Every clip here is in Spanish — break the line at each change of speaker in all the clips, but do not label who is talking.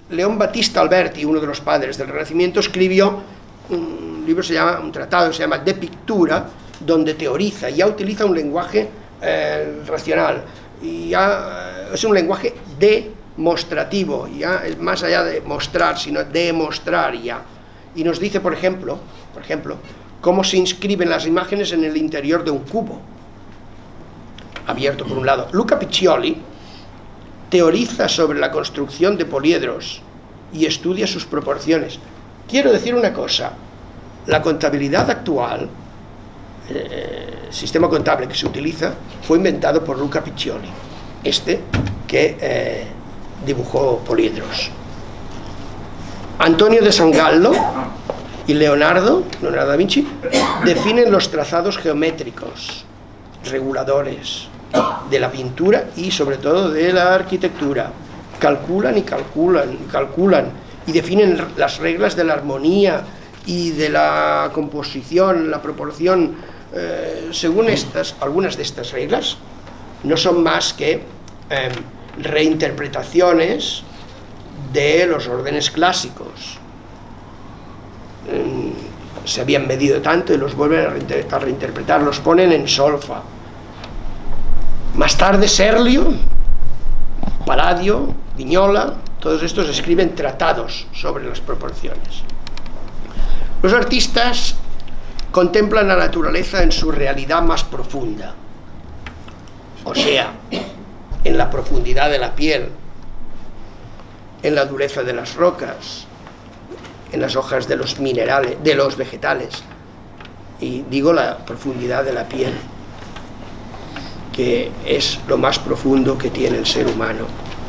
León Battista Alberti, uno de los padres del Renacimiento, escribió un tratado que se llama De Pictura, donde teoriza, ya utiliza un lenguaje racional, y ya es un lenguaje demostrativo, ya es más allá de mostrar, sino demostrar ya. Y nos dice, por ejemplo, cómo se inscriben las imágenes en el interior de un cubo, abierto por un lado. Luca Piccioli teoriza sobre la construcción de poliedros y estudia sus proporciones. Quiero decir una cosa, la contabilidad actual, el sistema contable que se utiliza, fue inventado por Luca Piccioli, que dibujó poliedros. Antonio de Sangallo y Leonardo da Vinci definen los trazados geométricos, reguladores de la pintura y sobre todo de la arquitectura. Calculan y definen las reglas de la armonía y de la composición, la proporción. Según algunas de estas reglas no son más que reinterpretaciones de los órdenes clásicos. Se habían medido tanto y los vuelven a reinterpretar, los ponen en solfa. Más tarde Serlio, Palladio, Vignola, todos estos escriben tratados sobre las proporciones. Los artistas contemplan la naturaleza en su realidad más profunda, o sea, en la profundidad de la piel, en la dureza de las rocas, en las hojas de los minerales, de los vegetales, y digo la profundidad de la piel, que es lo más profundo que tiene el ser humano.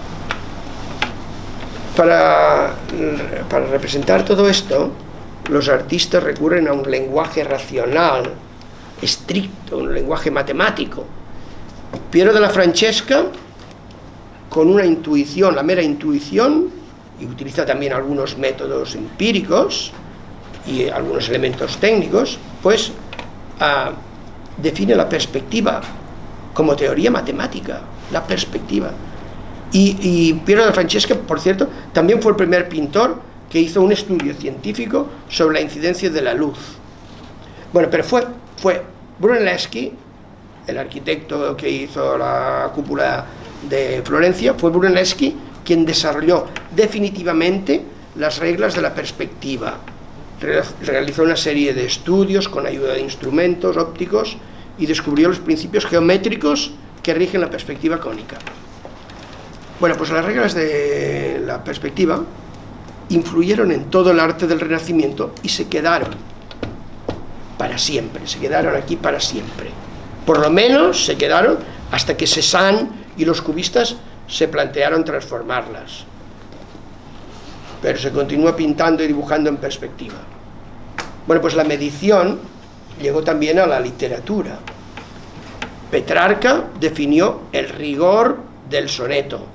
Para representar todo esto, los artistas recurren a un lenguaje racional, estricto, un lenguaje matemático. Piero della Francesca, con una intuición, la mera intuición, y utiliza también algunos métodos empíricos y algunos elementos técnicos, pues define la perspectiva como teoría matemática, la perspectiva. Y Piero della Francesca, por cierto, también fue el primer pintor que hizo un estudio científico sobre la incidencia de la luz. Bueno, pero fue Brunelleschi, el arquitecto que hizo la cúpula de Florencia, fue Brunelleschi quien desarrolló definitivamente las reglas de la perspectiva. Realizó una serie de estudios con ayuda de instrumentos ópticos y descubrió los principios geométricos que rigen la perspectiva cónica. Bueno, pues las reglas de la perspectiva influyeron en todo el arte del Renacimiento y se quedaron para siempre, se quedaron aquí para siempre. Por lo menos se quedaron hasta que Cézanne y los cubistas se plantearon transformarlas. Pero se continúa pintando y dibujando en perspectiva. Bueno, pues la medición llegó también a la literatura. Petrarca definió el rigor del soneto.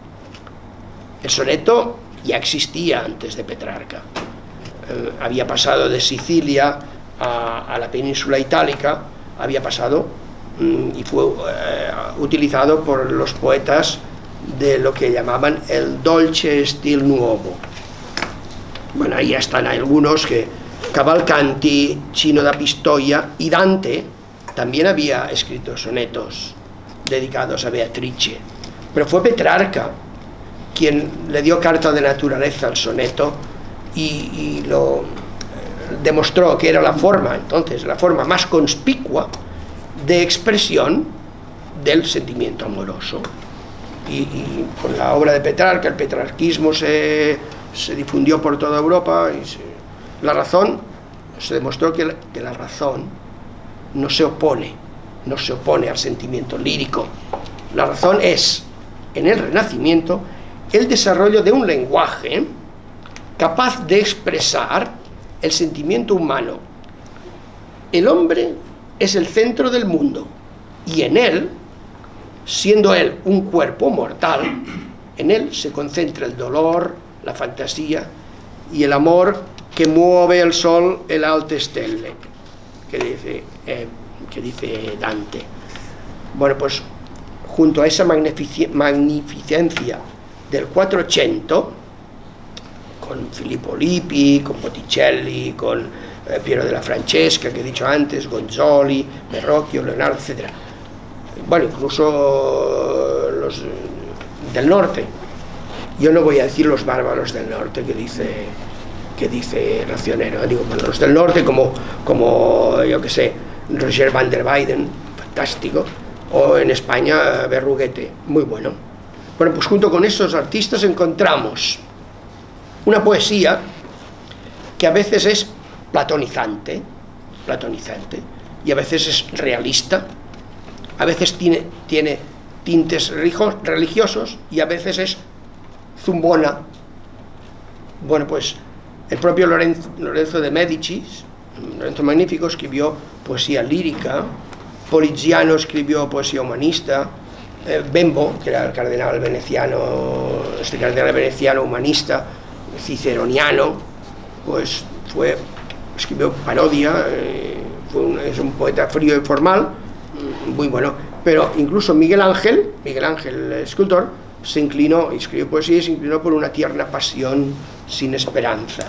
El soneto ya existía antes de Petrarca. Había pasado de Sicilia a la península itálica, había pasado y fue utilizado por los poetas de lo que llamaban el dolce stil nuovo. Bueno, ahí están algunos que Cavalcanti, Cino da Pistoia y Dante también había escrito sonetos dedicados a Beatrice, pero fue Petrarca quien le dio carta de naturaleza al soneto y lo demostró que era la forma, entonces, la forma más conspicua de expresión del sentimiento amoroso. Y con la obra de Petrarca, el petrarquismo se difundió por toda Europa y la razón, se demostró que la razón no se opone al sentimiento lírico. La razón es, en el Renacimiento, el desarrollo de un lenguaje capaz de expresar el sentimiento humano. El hombre es el centro del mundo y en él, siendo él un cuerpo mortal, en él se concentra el dolor, la fantasía y el amor que mueve el sol e le alte stelle, que dice Dante. Bueno, pues junto a esa magnificencia del 400, con Filippo Lippi, con Botticelli, con Piero della Francesca, que he dicho antes, Gonzoli, Verrocchio, Leonardo, etc. Bueno, incluso los del norte. Yo no voy a decir los bárbaros del norte que dice Racionero, digo, bueno, los del norte como yo que sé, Roger van der Weyden, fantástico, o en España Berruguete, muy bueno. Bueno, pues junto con esos artistas encontramos una poesía que a veces es platonizante, y a veces es realista, a veces tiene tintes religiosos y a veces es zumbona. Bueno, pues el propio Lorenzo de Médicis, Lorenzo Magnífico, escribió poesía lírica, Poliziano escribió poesía humanista, Bembo, que era el cardenal veneciano, humanista, ciceroniano, pues escribió parodia, es un poeta frío y formal, muy bueno. Pero incluso Miguel Ángel, el escultor, se inclinó, escribió poesía y se inclinó por una tierna pasión sin esperanza.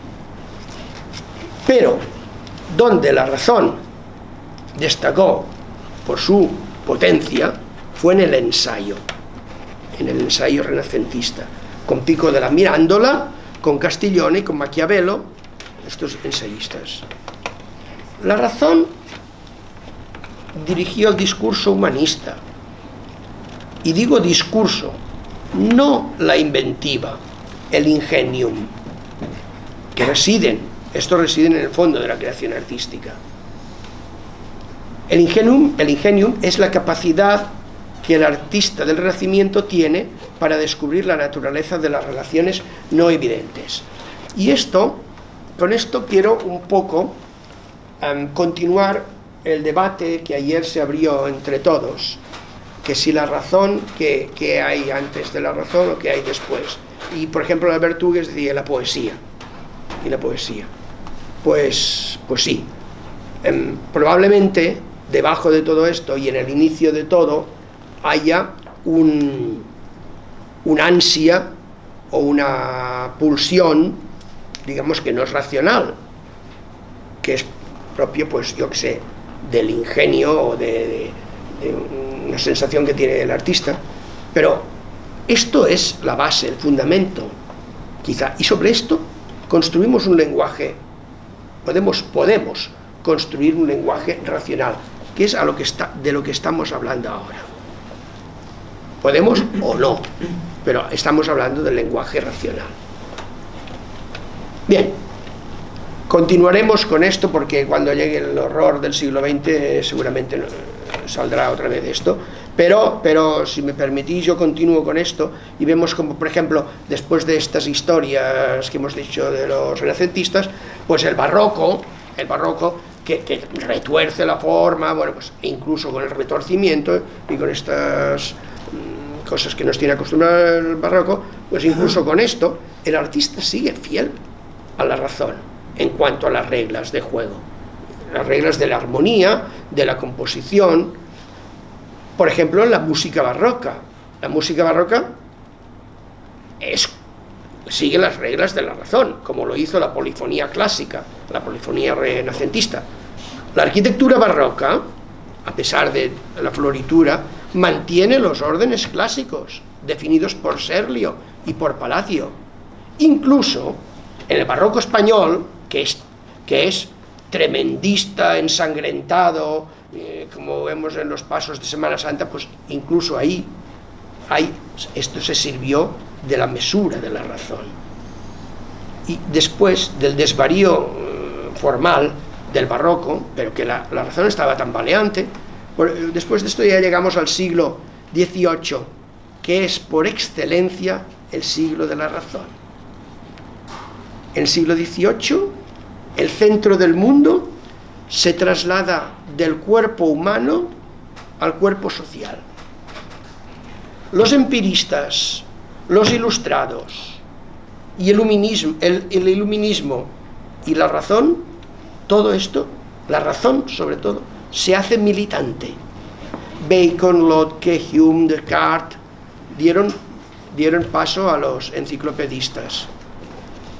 Pero donde la razón destacó por su potencia fue en el ensayo renacentista, con Pico della Mirandola, con Castiglione y con Maquiavelo, estos ensayistas. La razón dirigió el discurso humanista, y digo discurso, no la inventiva, el ingenium, que estos residen en el fondo de la creación artística. El ingenium es la capacidad que el artista del Renacimiento tiene para descubrir la naturaleza de las relaciones no evidentes. Y con esto quiero un poco continuar el debate que ayer se abrió entre todos, que si la razón, ¿qué hay antes de la razón o qué hay después? Y por ejemplo Albert Hugues decía la poesía. ¿Y la poesía? Pues sí. Probablemente debajo de todo esto y en el inicio de todo haya un ansia o una pulsión, digamos que no es racional, que es propio, pues yo que sé, del ingenio o de una sensación que tiene el artista. Pero esto es la base, el fundamento, quizá, y sobre esto construimos un lenguaje, podemos construir un lenguaje racional, que es de lo que estamos hablando ahora. Podemos o no, pero estamos hablando del lenguaje racional. Bien, continuaremos con esto porque cuando llegue el horror del siglo XX seguramente saldrá otra vez esto, pero si me permitís yo continúo con esto y vemos como, por ejemplo, después de estas historias que hemos dicho de los renacentistas, pues el barroco que retuerce la forma, bueno, pues incluso con el retorcimiento y con estas cosas que nos tiene acostumbrado el barroco, pues incluso con esto el artista sigue fiel a la razón en cuanto a las reglas de juego, las reglas de la armonía, de la composición. Por ejemplo, en la música barroca sigue las reglas de la razón, como lo hizo la polifonía clásica, la polifonía renacentista. La arquitectura barroca, a pesar de la floritura, mantiene los órdenes clásicos definidos por Serlio y por Palacio. Incluso en el barroco español, que es tremendista, ensangrentado, como vemos en los pasos de Semana Santa, pues incluso ahí esto se sirvió de la mesura de la razón. Y después del desvarío formal del barroco, pero que la razón estaba tambaleante, después de esto ya llegamos al siglo XVIII, que es por excelencia el siglo de la razón. En el siglo XVIII, el centro del mundo se traslada del cuerpo humano al cuerpo social. Los empiristas, los ilustrados y el iluminismo y la razón, todo esto, la razón sobre todo, se hace militante. Bacon, Locke, Hume, Descartes dieron paso a los enciclopedistas.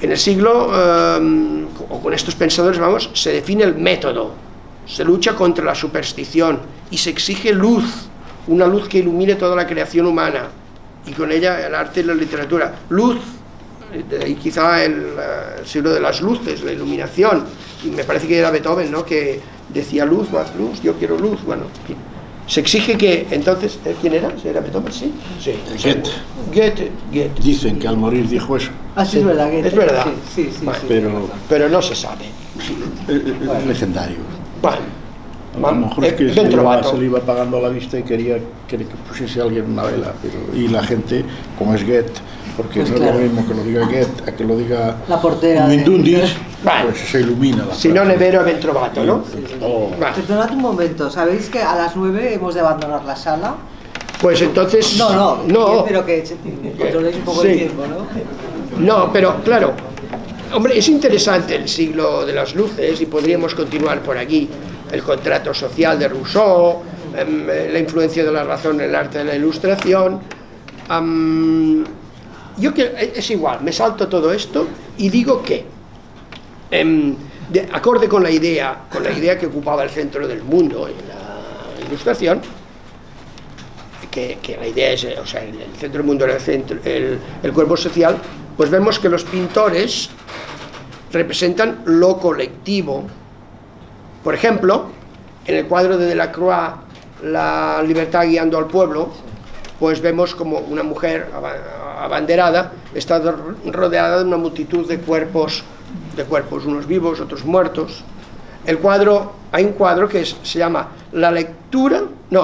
En el siglo, o con estos pensadores, vamos, se define el método, se lucha contra la superstición y se exige luz, una luz que ilumine toda la creación humana y con ella el arte y la literatura. Luz, de ahí quizá el siglo de las luces, la iluminación, y me parece que era Beethoven, ¿no?, que decía luz, más luz, yo quiero luz, bueno, en fin. Se exige que, entonces, ¿quién era? ¿Era Beethoven? Sí. Goethe.
Dicen que al morir dijo eso.
Ah, sí, es verdad. Goethe.
Es verdad.
Sí,
bueno,
sí,
pero no se sabe.
Es legendario.
Bueno,
A lo mejor es que se le iba apagando la vista y quería que pusiese alguien una vela, y la gente, como es Goethe, porque pues no claro, es lo mismo que lo diga Goethe a que lo diga
la portera
Mindundis, pues se ilumina la
si no Nevero ben trovato, ¿no?
Perdonad un momento, ¿sabéis que a las 9 hemos de abandonar la sala?
Pues entonces...
No, pero que controléis un poco el tiempo, ¿no? No,
pero claro, hombre, es interesante el siglo de las luces y podríamos continuar por aquí. El contrato social de Rousseau, la influencia de la razón en el arte de la ilustración. Yo es igual, me salto todo esto y digo que, acorde con la idea que ocupaba el centro del mundo en la ilustración, que la idea es, o sea, el centro del mundo era el cuerpo social, pues vemos que los pintores representan lo colectivo. Por ejemplo, en el cuadro de Delacroix, La libertad guiando al pueblo, pues vemos como una mujer abanderada está rodeada de una multitud de cuerpos, unos vivos, otros muertos. Hay un cuadro que se llama La lectura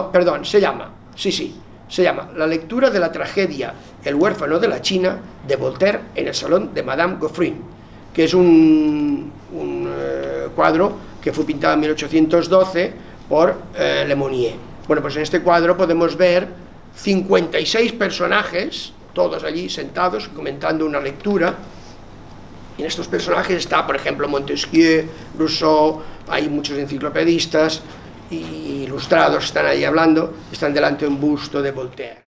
de la tragedia El huérfano de la China de Voltaire en el salón de Madame Geoffrin, que es un cuadro que fue pintado en 1812 por Le Monnier. Bueno, pues en este cuadro podemos ver 56 personajes, todos allí sentados, comentando una lectura. Y en estos personajes está, por ejemplo, Montesquieu, Rousseau, hay muchos enciclopedistas y ilustrados, están ahí hablando, están delante de un busto de Voltaire.